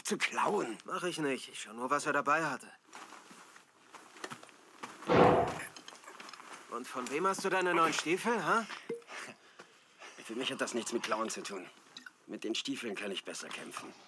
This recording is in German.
zu klauen. Mach ich nicht. Ich schau nur, was er dabei hatte. Und von wem hast du deine neuen Stiefel, ha? Für mich hat das nichts mit Klauen zu tun. Mit den Stiefeln kann ich besser kämpfen.